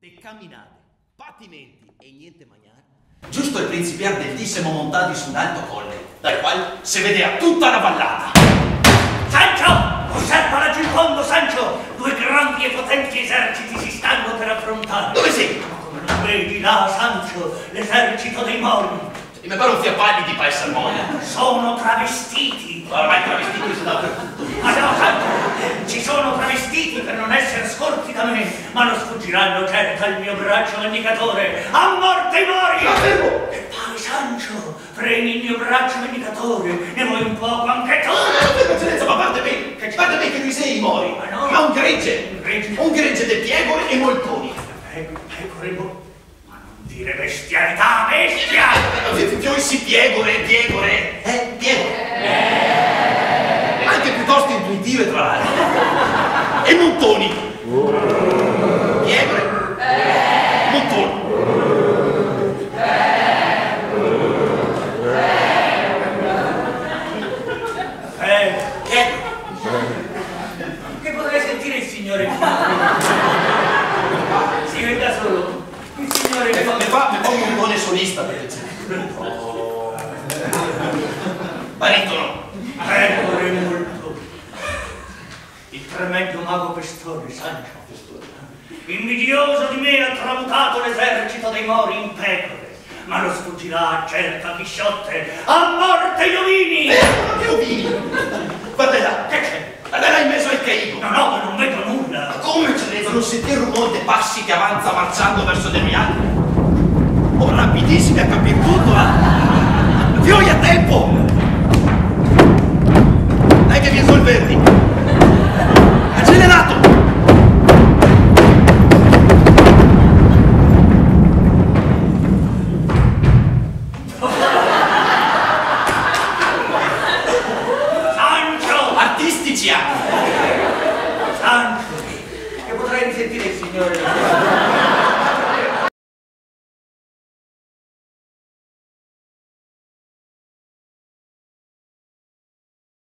De camminate, patimenti e niente mangiare. Giusto il principe ardentissimo montati su un alto colle, dal quale si vedeva tutta la vallata. Sancho! Osserva laggiù in fondo, Sancho! Due grandi e potenti eserciti si stanno per affrontare. Dove sei? Come non vedi là, Sancho, l'esercito dei Mori? E mi pare un fiappalli di paesalmonia. Sono travestiti. Ormai travestiti si dappertutto. Ma no, Sancho, ci sono travestiti per non essere scorti da me, ma non sfuggiranno certo al mio braccio vendicatore. A morte i Mori! Ma fermo! E poi, Sancho, premi il mio braccio vendicatore, ne vuoi un poco anche tu? Per eccellenza, ma guarda me che lui sei i Mori. Ma no. Ma un gregge. Un gregge di piegole e moltoni. Pecore, ma non dire bestialità, bestia! Fioissi piegole. Anche piuttosto intuitive, tra l'altro. E montoni. Piegole. Montoni. Che potrei sentire il signore? Si veda solo. Il signore Mi fa un montone solista, per esempio. Baritono. Pecore molto. Il tremendo mago Pestore, Sancho. Invidioso di me ha tramutato l'esercito dei Mori in pecore, ma lo sfuggirà cerca Chisciotte. A morte gli ovini! Che ovini? Guarda là. Che c'è? Guarda là in mezzo al caico. No, ma non vedo nulla. Ma come eccellenza? Non sentire il rumore dei passi che avanza marciando verso di noi altri? Oh, rapidissimi a capire tutto, eh? Fioi a tempo! Dai che viene sul verdi! Accelerato! Sancho! Artistici anche!